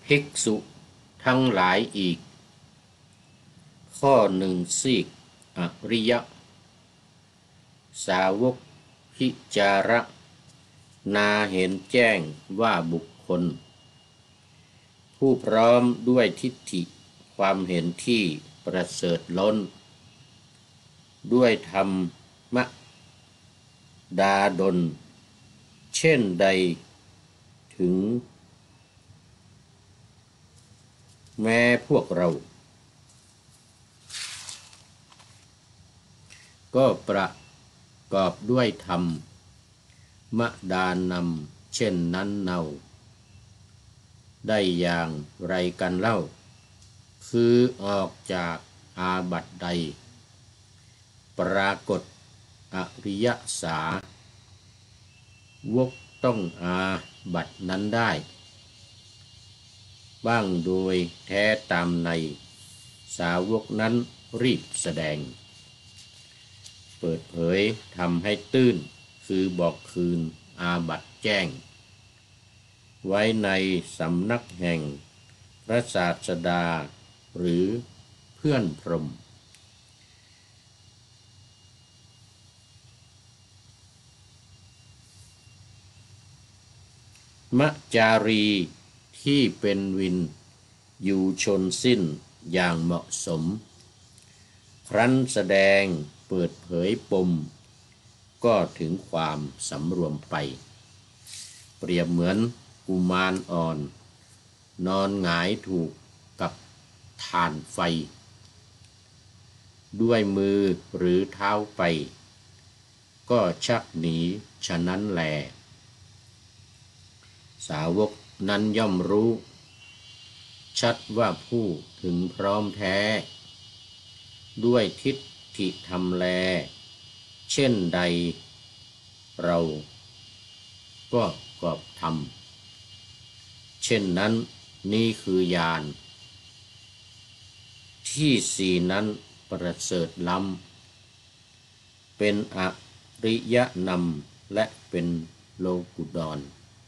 ภิกษุทั้งหลายอีกข้อหนึ่งซีกอริยสาวกพิจารณาเห็นแจ้งว่าบุคคลผู้พร้อมด้วยทิฏฐิความเห็นที่ประเสริฐล้นด้วยธรรมดาดลเช่นใดถึงแม้พวกเราก็ประกอบด้วยธรรมดานำเช่นนั้นเนาได้อย่างไรกันเล่าคือออกจากอาบัติใดปรากฏอริยสาวกต้องอาบัตินั้นได้บ้างโดยแท้ตามในสาวกนั้นรีบแสดงเปิดเผยทำให้ตื้นคือบอกคืนอาบัติแจ้งไว้ในสำนักแห่งพระศาสดาหรือเพื่อนพรหมมัจจารีที่เป็นวินอยู่ชนสิ้นอย่างเหมาะสมครั้นแสดงเปิดเผยปมก็ถึงความสำรวมไปเปรียบเหมือนกุมารอ่อนนอนหงายถูกกับถ่านไฟด้วยมือหรือเท้าไปก็ชักหนีฉะนั้นแลสาวกนั้นย่อมรู้ชัดว่าผู้ถึงพร้อมแท้ด้วยทิฏฐิธรรมแลเช่นใดเราก็กอบธรรมเช่นนั้นนี่คือญาณที่สี่นั้นประเสริฐล้ำเป็นอริยนำและเป็นโลกุฎร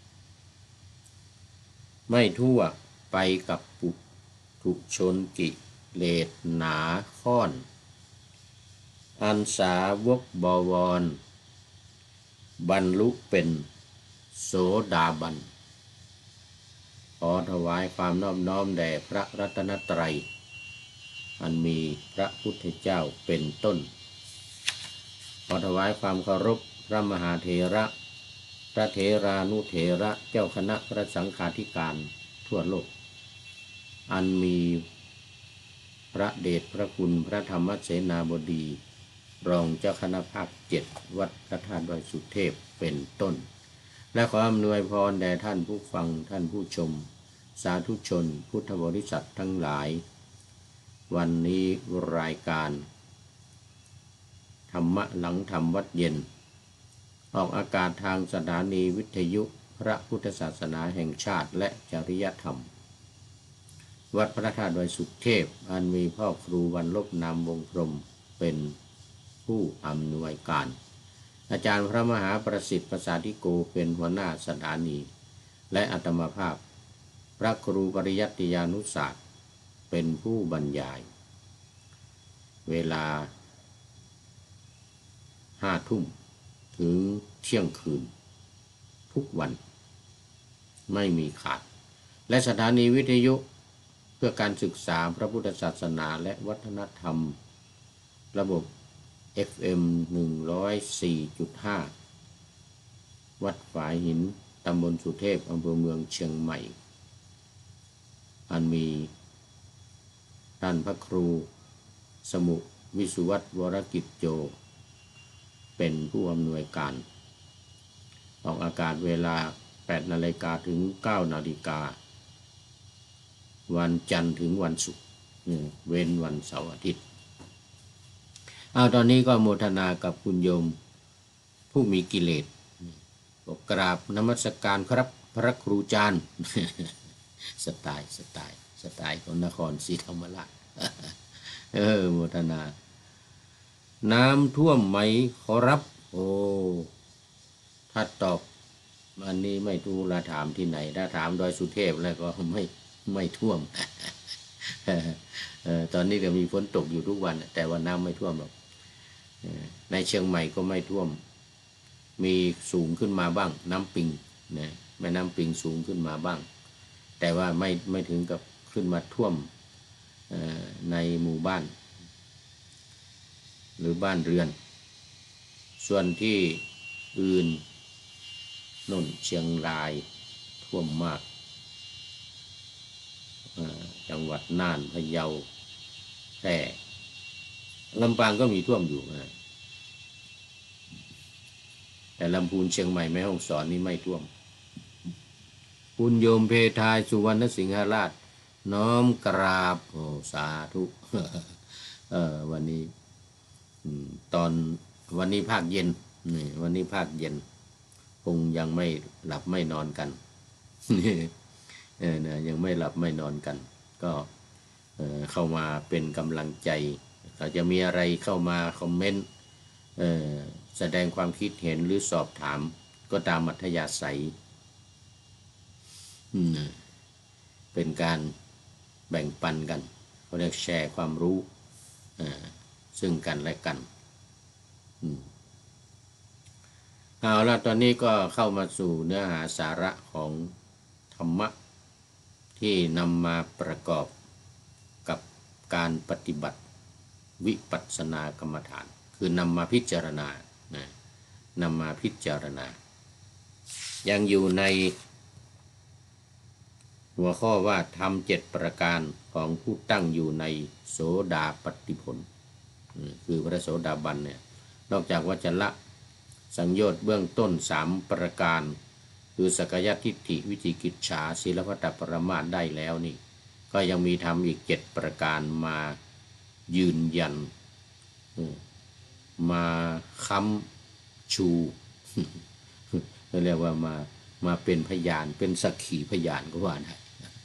ไม่ทั่วไปกับปุถุชนกิเลสหนาค่อนอันสาวกบวรบรรลุเป็นโสดาบันขอถวายความนอบน้อมแด่พระรัตนตรัยอันมีพระพุทธเจ้าเป็นต้นขอถวายความเคารพพระมหาเถระพระเถรานุเถระเจ้าคณะพระสังฆาธิการทั่วโลกอันมีพระเดชพระคุณพระธรรมเสนาบดีรองเจ้าคณะภาค7วัดพระธาตุดอยสุเทพเป็นต้นและขออำนวยพรแด่ท่านผู้ฟังท่านผู้ชมสาธุชนพุทธบริษัททั้งหลายวันนี้รายการธรรมะหลังธรรมวัดเย็นออกอากาศทางสถานีวิทยุพระพุทธศาสนาแห่งชาติและจริยธรรมวัดพระธาตุดอยสุเทพอันมีพ่อครูวันลบนามวงพรหมเป็นผู้อำนวยการอาจารย์พระมหาประสิทธิ์ประสาธิโกเป็นหัวหน้าสถานีและอาตมาภาพพระครูปริยัติยานุศาสตร์เป็นผู้บรรยายเวลา5 ทุ่มถึงเที่ยงคืนทุกวันไม่มีขาดและสถานีวิทยุเพื่อการศึกษาพระพุทธศาสนาและวัฒนธรรมระบบ FM 104.5 วัดฝายหินตำบลสุเทพอำเภอเมืองเชียงใหม่อันมีท่านพระครูสมุวิสุวัตรวรกิจโจเป็นผู้อำนวยการออกอากาศเวลา 8 นาฬิกาถึง 9 นาฬิกาวันจันทร์ถึงวันศุกร์เว้นวันเสาร์อาทิตย์ตอนนี้ก็โมทนากับคุณโยมผู้มีกิเลสกราบนมัสการครับพระครูจารย์สไตล์ของนครศรีธรรมราชโมทนาน้ำท่วมไหมขอรับโอ้ถ้าตอบอันนี้ไม่รู้ละถามที่ไหนถ้าถามดอยสุเทพแล้วก็ไม่ท่วม ตอนนี้ก็มีฝนตกอยู่ทุกวันแต่ว่าน้ำไม่ท่วมหรอกในเชียงใหม่ก็ไม่ท่วมมีสูงขึ้นมาบ้างน้ำปิงนะแม่น้ำปิงสูงขึ้นมาบ้างแต่ว่าไม่ถึงกับขึ้นมาท่วมในหมู่บ้านหรือบ้านเรือนส่วนที่อื่นนนเชียงรายท่วมมากจังหวัดน่านพะเยาแพร่ลำปางก็มีท่วมอยู่นะแต่ลำพูนเชียงใหม่แม่ฮ่องสอนนี่ไม่ท่วมคุณโยมเพทายสุวรรณสิงหราชน้อมกราบโอ้สาธุวันนี้ตอนวันนี้ภาคเย็นนี่วันนี้ภาคเย็นคงยังไม่หลับไม่นอนกันยังไม่หลับไม่นอนกันก็เข้ามาเป็นกำลังใจถ้าจะมีอะไรเข้ามาคอมเมนต์แสดงความคิดเห็นหรือสอบถามก็ตามอัธยาศัยเป็นการแบ่งปันกันเขาเรียกแชร์ความรู้ซึ่งกันและกันเอาละตอนนี้ก็เข้ามาสู่เนื้อหาสาระของธรรมะที่นำมาประกอบกับการปฏิบัติวิปัสสนากรรมฐานคือนำมาพิจารณานำมาพิจารณายังอยู่ในหัวข้อว่าทำ7ประการของผู้ตั้งอยู่ในโสดาปัตติผลคือพระโสดาบันเนี่ยนอกจากว่าจะละสังโยชน์เบื้องต้น3ประการคือสักยทิฏฐิวิจิกิจฉาศีลพัตตปรมาสได้แล้วนี่ก็ยังมีทำอีก7ประการมายืนยันมาค้ำชูเรียกว่ามาเป็นพยานเป็นสักขีพยานก็ว่าได้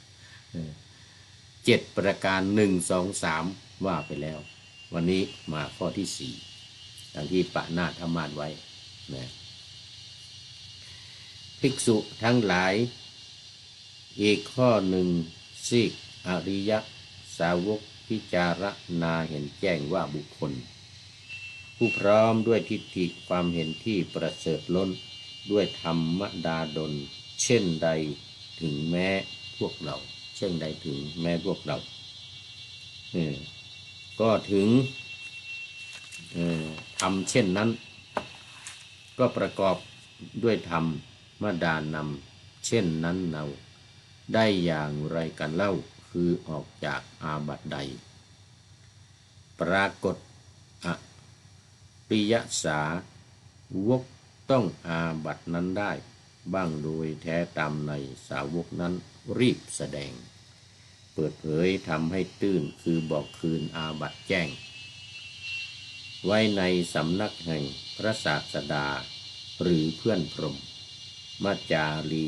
7ประการ1 2 3ว่าไปแล้ววันนี้มาข้อที่4ดังที่ปะนาธรรมาสไว้นะภิกษุทั้งหลายอีกข้อหนึ่งซีกอริยสาวกพิจารณาเห็นแจ้งว่าบุคคลผู้พร้อมด้วยทิฏฐิความเห็นที่ประเสริฐล้นด้วยธรรมดาดลเช่นใดถึงแม้พวกเราเช่นใดถึงแม้พวกเราก็ถึงทำเช่นนั้นก็ประกอบด้วยธรรมดานำเช่นนั้นเราได้อย่างไรกันเล่าคือออกจากอาบัติใดปรากฏอริยสาวกต้องอาบัตินั้นได้บ้างโดยแท้ตามในสาวกนั้นรีบแสดงเปิดเผยทำให้ตื้นคือบอกคืนอาบัติแจ้งไว้ในสำนักแห่งพระศาสดาหรือเพื่อนพรหมมัจจารี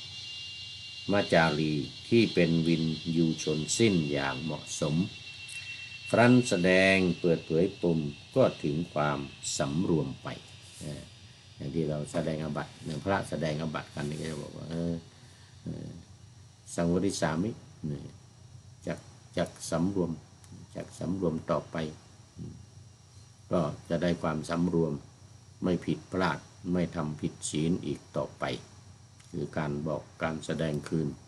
ที่เป็นวินยูชนสิ้นอย่างเหมาะสมครั้นแสดงเปิดเผยปมก็ถึงความสำรวมไปอย่างที่เราแสดงอาบัติพระแสดงอาบัติกันนี่ก็จะบอกว่าสังวริสามิจากสำรวมต่อไปก็จะได้ความสำรวมไม่ผิดพลาดไม่ทำผิดศีลอีกต่อไปคือการบอกการแสดงคืน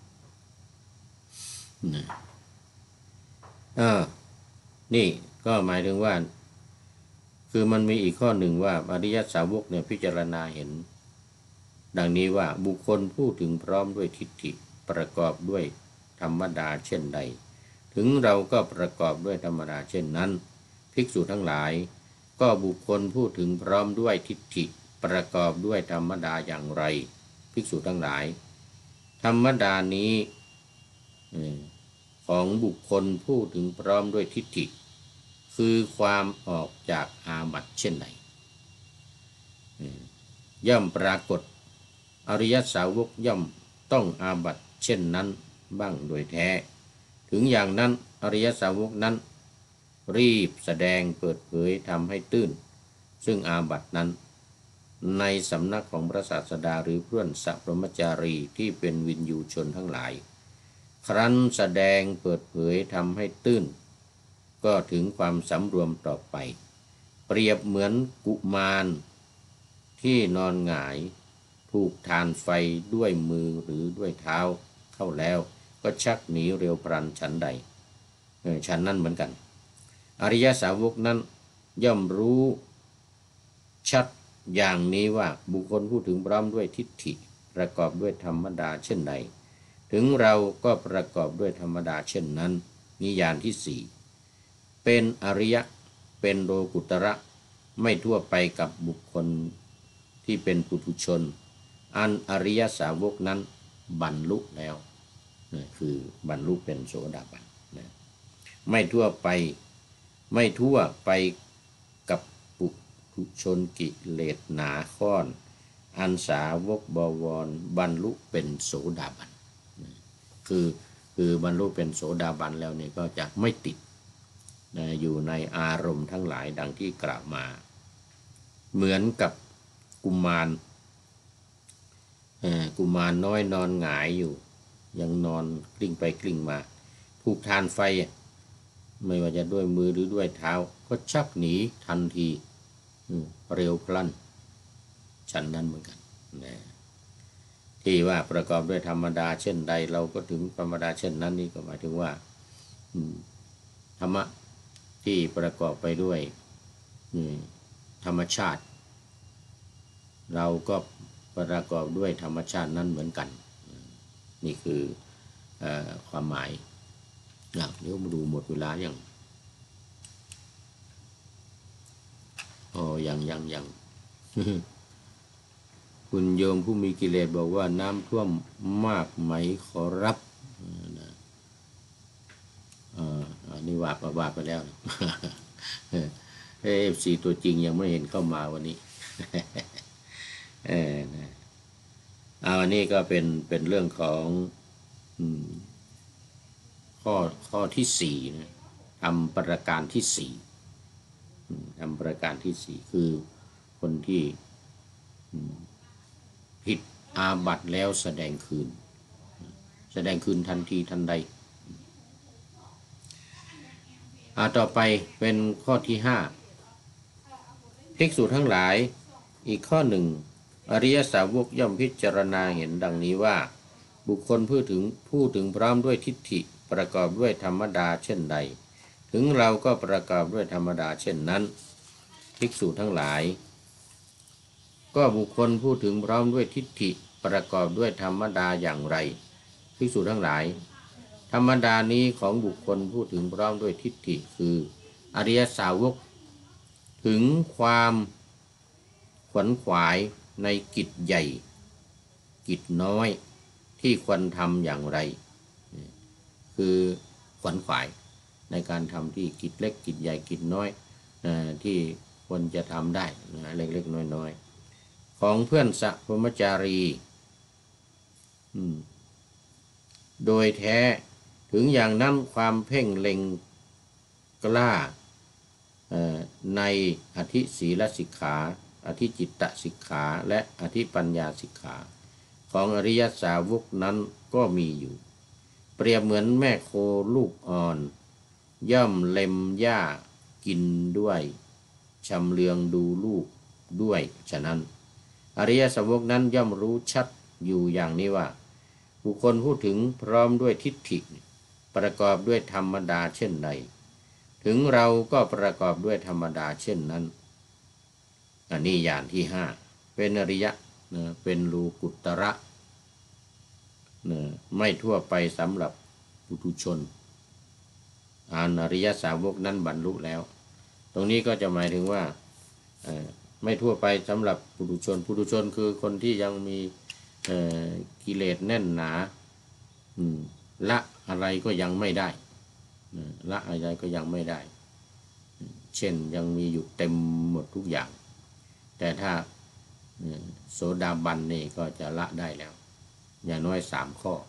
นี่ก็หมายถึงว่าคือมันมีอีกข้อหนึ่งว่าอริยสาวกเนี่ยพิจารณาเห็นดังนี้ว่าบุคคลผู้ถึงพร้อมด้วยทิฏฐิประกอบด้วยธรรมดาเช่นใดถึงเราก็ประกอบด้วยธรรมดาเช่นนั้นภิกษุทั้งหลายก็บุคคลผู้ถึงพร้อมด้วยทิฏฐิประกอบด้วยธรรมดาอย่างไรภิกษุทั้งหลายธรรมดานี้ของบุคคลผู้ถึงพร้อมด้วยทิฏฐิคือความออกจากอาบัติเช่นใดย่อมปรากฏอริยสาวกย่อมต้องอาบัติเช่นนั้นบ้างโดยแท้ถึงอย่างนั้นอริยสาวกนั้นรีบแสดงเปิดเผยทำให้ตื้นซึ่งอาบัตินั้นในสำนักของพระศาสดาหรือเพื่อนสัพพมจารีที่เป็นวินยูชนทั้งหลายครั้นแสดงเปิดเผยทำให้ตื้นก็ถึงความสำรวมต่อไปเปรียบเหมือนกุมารที่นอนหงายถูกทานไฟด้วยมือหรือด้วยเท้าเข้าแล้วก็ชักหนีเร็วพลันฉันใดฉันนั้นเหมือนกันอริยสาวกนั้นย่อมรู้ชัดอย่างนี้ว่าบุคคลผู้ถึงพร้อมด้วยทิฏฐิประกอบด้วยธรรมดาเช่นใดถึงเราก็ประกอบด้วยธรรมดาเช่นนั้นนิยานที่สี่เป็นอริยะเป็นโลกุตระไม่ทั่วไปกับบุคคลที่เป็นปุถุชนอันอริยสาวกนั้นบรรลุแล้วคือบรรลุเป็นโสดาบันไม่ทั่วไปกับปุถุชนกิเลสหนาข้อนอันสาวกบวรบรรลุเป็นโสดาบันคือบรรลุเป็นโสดาบันแล้วเนี่ยก็จะไม่ติดอยู่ในอารมณ์ทั้งหลายดังที่กล่าวมาเหมือนกับกุมารน้อยนอนหงายอยู่ยังนอนกลิ้งไปกลิ้งมาถูกทานไฟไม่ว่าจะด้วยมือหรือด้วยเท้าก็ชักหนีทันทีเร็วพลันฉันนั้นเหมือนกันนะที่ว่าประกอบด้วยธรรมดาเช่นใดเราก็ถึงธรรมดาเช่นนั้นนี่ก็หมายถึงว่าธรรมะที่ประกอบไปด้วยธรรมชาติเราก็ประกอบด้วยธรรมชาตินั้นเหมือนกันนี่คือความหมายเดี๋ยวมาดูหมดเวลาอย่างยัง คุณโยมผู้มีกิเลสบอกว่าน้ำท่วมมากไหมขอรับอันนี้ว่าไปแล้วFC ตัวจริงยังไม่เห็นเข้ามาวันนี้อันนี้ก็เป็นเรื่องของข้อที่สี่นะทำประการที่สี่ทำประการที่สี่คือคนที่ผิดอาบัติแล้วแสดงคืนทันทีทันใดต่อไปเป็นข้อที่ห้าภิกษุทั้งหลายอีกข้อหนึ่งอริยสาวกย่อมพิจารณาเห็นดังนี้ว่าบุคคลผู้ถึงพร้อมด้วยทิฏฐิประกอบด้วยธรรมดาเช่นใดถึงเราก็ประกอบด้วยธรรมดาเช่นนั้นภิกษุทั้งหลายก็บุคคลผู้ถึงพร้อมด้วยทิฏฐิประกอบด้วยธรรมดาอย่างไรภิกษุทั้งหลายธรรมดานี้ของบุคคลผู้ถึงพร้อมด้วยทิฏฐิคืออริยสาวกถึงความขวนขวายในกิจใหญ่กิจน้อยที่ควรทำอย่างไรคือขวนขวายในการทำที่กิจเล็กกิจใหญ่กิจน้อยที่ควรจะทำได้เล็กๆน้อยๆของเพื่อนสัพพมจารีโดยแท้ถึงอย่างนั้นความเพ่งเล็งกล้าในอธิศีลสิกขาอธิจิตตสิกขาและอธิปัญญาสิกขาของอริยสาวกนั้นก็มีอยู่เปรียบเหมือนแม่โคลูกอ่อนย่อมเล็มหญ้ากินด้วยชำเลืองดูลูกด้วยฉะนั้นอริยสาวกนั้นย่อมรู้ชัดอยู่อย่างนี้ว่าบุคคลพูดถึงพร้อมด้วยทิฏฐิประกอบด้วยธรรมดาเช่นใดถึงเราก็ประกอบด้วยธรรมดาเช่นนั้นอันนี้ญาณที่ห้าเป็นอริยะเป็นโลกุตระไม่ทั่วไปสำหรับปุถุชนอริยสาวกนั้นบรรลุแล้วตรงนี้ก็จะหมายถึงว่าไม่ทั่วไปสำหรับปุถุชนคือคนที่ยังมีกิเลสแน่นหนาละอะไรก็ยังไม่ได้ละอะไรก็ยังไม่ได้เช่นยังมีอยู่เต็มหมดทุกอย่างแต่ถ้าโสดาบันนี่ก็จะละได้แล้วอย่างน้อย3 ข้อ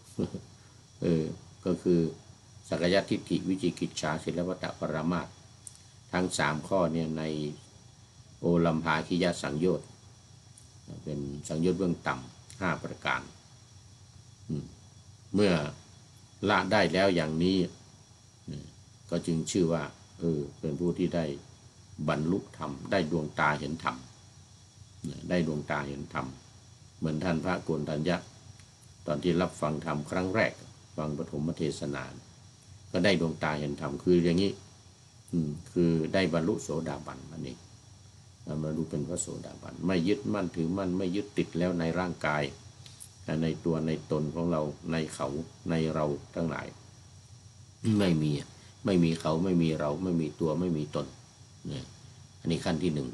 ก็คือสักยทิฏฐิวิจิกิจฉาศีลวัตตปรามาสทั้ง3 ข้อเนี่ยในโอลัมภาคิยสังโยชน์เป็นสังโยชน์เบื้องต่ำ5 ประการเมื่อละได้แล้วอย่างนี้ก็จึงชื่อว่าเป็นผู้ที่ได้บรรลุธรรมได้ดวงตาเห็นธรรมได้ดวงตาเห็นธรรมเหมือนท่านพระโกณฑัญญะตอนที่รับฟังธรรมครั้งแรกฟังปฐมเทศนาก็ได้ดวงตาเห็นธรรมคืออย่างนี้คือได้บรรลุโสดาบันนั่นเองบรรลุเป็นพระโสดาบันไม่ยึดมั่นถือมั่นไม่ยึดติดแล้วในร่างกายในตัวในตนของเราในเขาในเราทั้งหลายไม่มีเขาไม่มีเราไม่มีตัวไม่มีตนอันนี้ขั้นที่หนึ่ง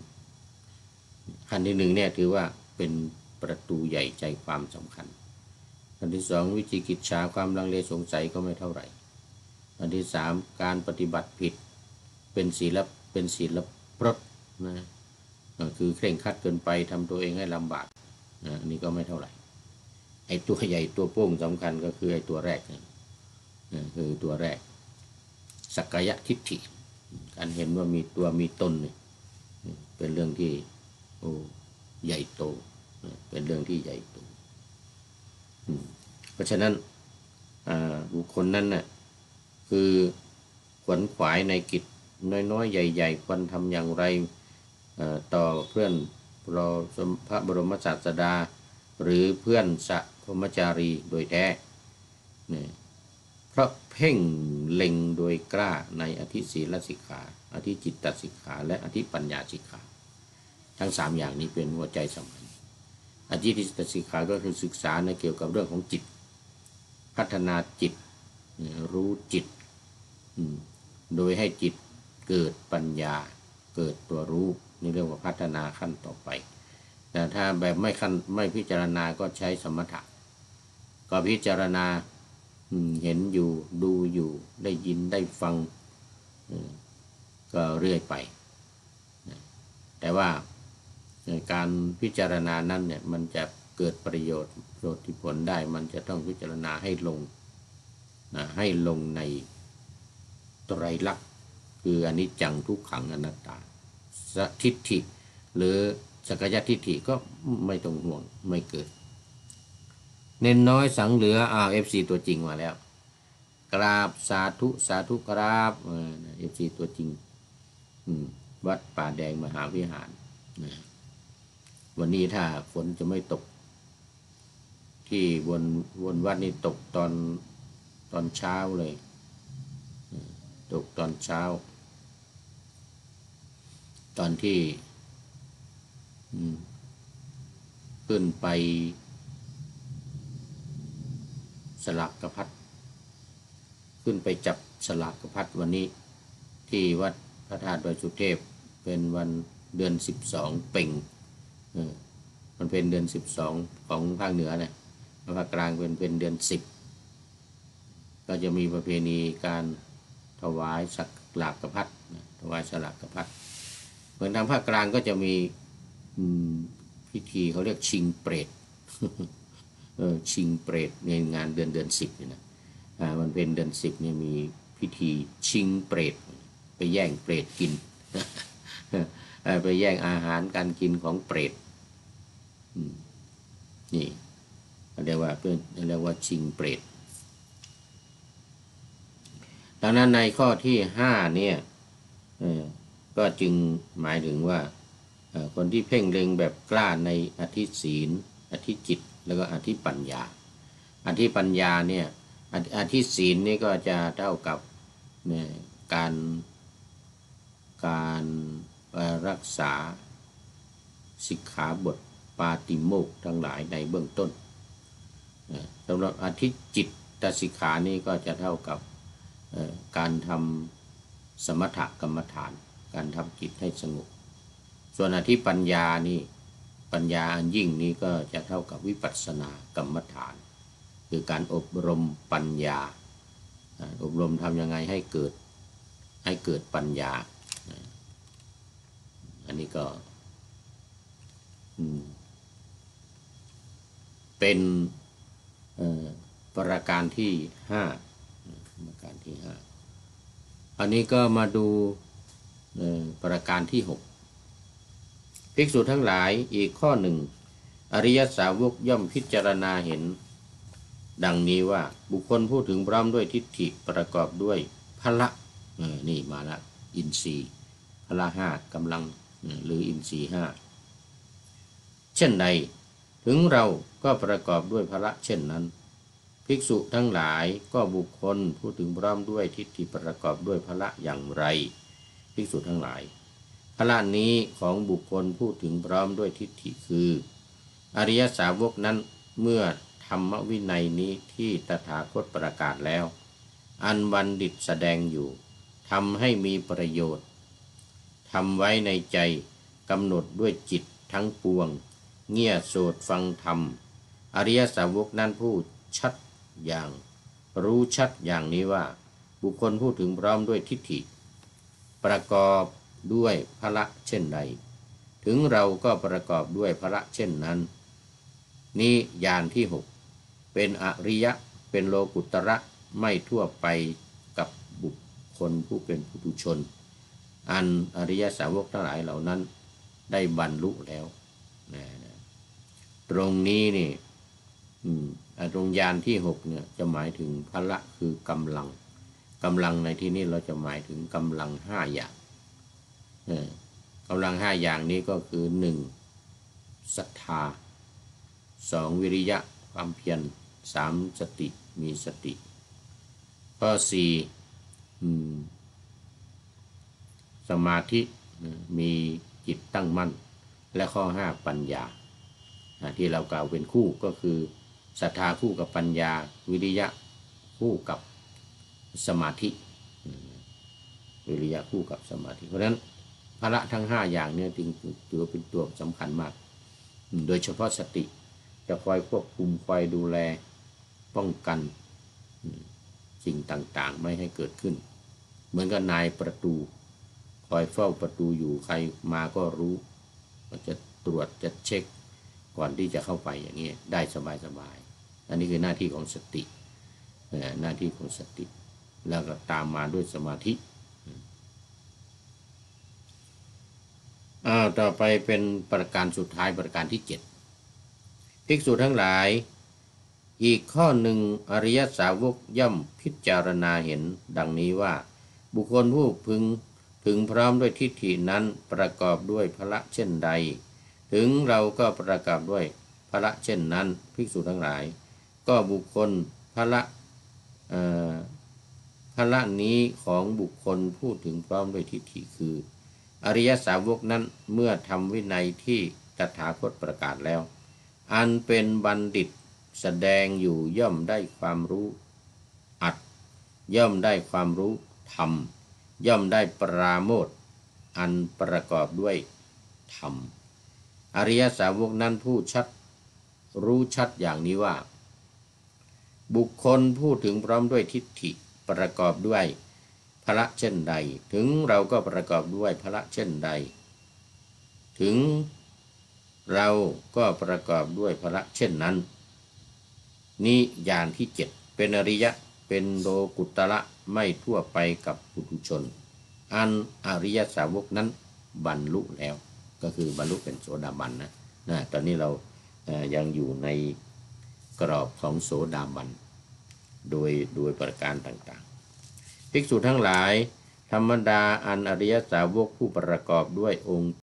เนี่ยถือว่าเป็นประตูใหญ่ใจความสำคัญขั้นที่สองวิจิกิจฉาความลังเลสงสัยก็ไม่เท่าไหร่ขั้นที่สามการปฏิบัติผิดเป็นศีลพรตนะคือเคร่งครัดเกินไปทำตัวเองให้ลำบากอันนี้ก็ไม่เท่าไหร่ไอ้ตัวใหญ่ตัวโป้งสำคัญก็คือไอ้ตัวแรกคือตัวแรกสักกายทิฏฐิการเห็นว่ามีตัวมีตนเป็นเรื่องที่ใหญ่โตเป็นเรื่องที่ใหญ่โตเพราะฉะนั้นบุคคลนั้นน่ะคือขวนขวายในกิจน้อยๆใหญ่ๆควรทำอย่างไรต่อเพื่อนพระบรมศาสดาหรือเพื่อนสัพพมจารีโดยแท้เพราะเพ่งเล็งโดยกล้าในอธิศีลสิกขาอธิจิตตสิกขาและอธิปัญญาสิกขาทั้ง3อย่างนี้เป็นหัวใจสำคัญอธิจิตตสิกขาก็คือศึกษาในเกี่ยวกับเรื่องของจิตพัฒนาจิตรู้จิตโดยให้จิตเกิดปัญญาเกิดตัวรู้นี่เรียกว่าพัฒนาขั้นต่อไปแต่ถ้าแบบไม่พิจารณาก็ใช้สมถะก็พิจารณาเห็นอยู่ดูอยู่ได้ยินได้ฟังก็เรื่อยไปแต่ว่าการพิจารณานั้นเนี่ยมันจะเกิดประโยชน์ที่ผลได้มันจะต้องพิจารณาให้ลงในไตรลักษณ์คืออนิจจังทุกขังอนัตตาทิฏฐิหรือสักกายทิฏฐิก็ไม่ต้องห่วงไม่เกิดเน้นน้อยสังเหลือFC ตัวจริงมาแล้วกราบสาธุครับFC ตัวจริงวัดป่าแดงมหาวิหารวันนี้ถ้าฝนจะไม่ตกที่วนวัดนี่ตกตอนเช้าเลยตกตอนเช้าตอนที่ขึ้นไปสลักกพัดขึ้นไปจับสลักกพัดวันนี้ที่วัดพระธาตุดอยสุเทพเป็นวันเดือน12เป่งมันเป็นเดือน12ของภาคเหนือนะภาคกลางเป็นเดือน10ก็จะมีประเพณีการถวายสลักกพัดถวายสลักกพัดเหมือนทางภาคกลางก็จะมีพิธีเขาเรียกชิงเปรตชิงเปรตในงานเดือน10นี่นะมันเป็นเดือน10เนี่ยมีพิธีชิงเปรตไปแย่งเปรตกิน ไปแย่งอาหารการกินของเปรตนี่เรียกว่าชิงเปรตดังนั้นในข้อที่5เนี่ยก็จึงหมายถึงว่าคนที่เพ่งเล็งแบบกล้าในอธิศีลอธิจิตแล้วก็อธิปัญญาอธิปัญญาเนี่ยอธิศีลนี่ก็จะเท่ากับการรักษาสิกขาบทปาติโมกข์ทั้งหลายในเบื้องต้นสำหรับอธิจิตตสิกขานี่ก็จะเท่ากับการทำสมถกรรมฐานการทำจิตให้สงบส่วนอธิปัญญานี่ปัญญาอันยิ่งนี้ก็จะเท่ากับวิปัสสนากรรมฐานคือการอบรมปัญญาอบรมทำยังไงให้เกิดปัญญาอันนี้ก็เป็นประการที่5ประการที่5อันนี้ก็มาดูประการที่6ภิกษุทั้งหลายอีกข้อหนึ่งอริยสาวกย่อมพิจารณาเห็นดังนี้ว่าบุคคลพูดถึงพร้อมด้วยทิฏฐิประกอบด้วยพละนี่มาละอินทรีย์พละห้ากำลังหรืออินทรีย์ห้าเช่นใดถึงเราก็ประกอบด้วยพละเช่นนั้นภิกษุทั้งหลายก็บุคคลพูดถึงพร้อมด้วยทิฏฐิประกอบด้วยพละอย่างไรภิกษุทั้งหลายพละนี้ของบุคคลพูดถึงพร้อมด้วยทิฏฐิคืออริยสาวกนั้นเมื่อธรรมวินัยนี้ที่ตถาคตประกาศแล้วอันบัณฑิตแสดงอยู่ทำให้มีประโยชน์ทำไว้ในใจกำหนดด้วยจิตทั้งปวงเงี่ยโสดฟังธรรมอริยสาวกนั้นพูดชัดอย่างรู้ชัดอย่างนี้ว่าบุคคลพูดถึงพร้อมด้วยทิฏฐิประกอบด้วยพละเช่นใดถึงเราก็ประกอบด้วยพละเช่นนั้นนี้ญาณที่หกเป็นอริยะเป็นโลกุตระไม่ทั่วไปกับบุคคลผู้เป็นปุถุชนอันอริยสาวกทั้งหลายเหล่านั้นได้บรรลุแล้วตรงนี้นี่ตรงญาณที่หกเนี่ยจะหมายถึงพละคือกำลังในที่นี้เราจะหมายถึงกำลังห้าอย่างกำลังห้าอย่างนี้ก็คือหนึ่งศรัทธาสองวิริยะความเพียรสามสติมีสติข้อสี่สมาธิมีจิตตั้งมั่นและข้อห้าปัญญาที่เรากล่าวเป็นคู่ก็คือศรัทธาคู่กับปัญญาวิริยะคู่กับสมาธิวิริยะคู่กับสมาธิเพราะฉะนั้นพละทั้งห้าอย่างนี้จึงถือเป็นตัวสำคัญมากโดยเฉพาะสติจะคอยควบคุมคอยดูแลป้องกันสิ่งต่างๆไม่ให้เกิดขึ้นเหมือนกับนายประตูคอยเฝ้าประตูอยู่ใครมาก็รู้ก็จะตรวจจะเช็คก่อนที่จะเข้าไปอย่างนี้ได้สบายๆอันนี้คือหน้าที่ของสติหน้าที่ของสติแล้วก็ตามมาด้วยสมาธิต่อไปเป็นประการสุดท้ายประการที่7ภิกษุทั้งหลายอีกข้อหนึ่งอริยสาวกย่อมพิจารณาเห็นดังนี้ว่าบุคคลผู้พึงถึงพร้อมด้วยทิฏฐินั้นประกอบด้วยพละเช่นใดถึงเราก็ประกอบด้วยพละเช่นนั้นภิกษุทั้งหลายก็บุคคลพละนี้ของบุคคลพูดถึงพร้อมด้วยทิฏฐิคืออริยสาวกนั้นเมื่อทำวินัยที่ตถาคตประกาศแล้วอันเป็นบัณฑิตแสดงอยู่ย่อมได้ความรู้อัดย่อมได้ความรู้ธรรมย่อมได้ปราโมทย์อันประกอบด้วยธรรมอริยสาวกนั้นพูดชัดรู้ชัดอย่างนี้ว่าบุคคลพูดถึงพร้อมด้วยทิฏฐิประกอบด้วยพละเช่นใดถึงเราก็ประกอบด้วยพละเช่นใดถึงเราก็ประกอบด้วยพละเช่นนั้นนี้ญาณที่7เป็นอริยะเป็นโลกุตระไม่ทั่วไปกับปุถุชนอันอริยสาวกนั้นบรรลุแล้วก็คือบรรลุเป็นโสดาบันนะตอนนี้เรายังอยู่ในกรอบของโสดาบันโดยประการต่างๆภิกษุทั้งหลายธรรมดาอันอริยสาวกผู้ประกอบด้วยองค์